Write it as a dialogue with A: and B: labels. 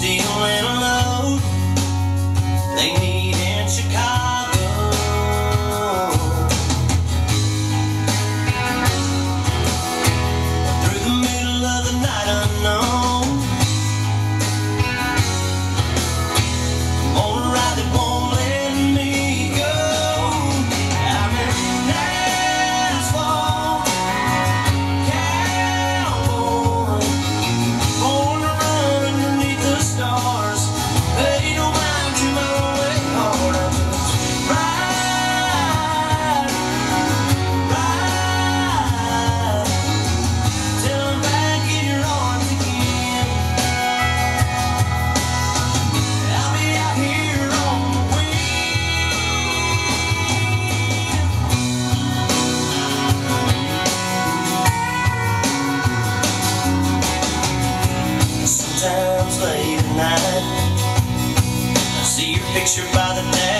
A: steel and a load they need in Chicago. Through the middle of the night unknown, I'm on a ride that won't let me go. I'm an asphalt cowboy, born to run underneath the stars. Hey, don't mind you my way hard. I just ride, ride, till I'm back in your arms again. I'll be out here on the wing. Sometimes late at night I see your picture by the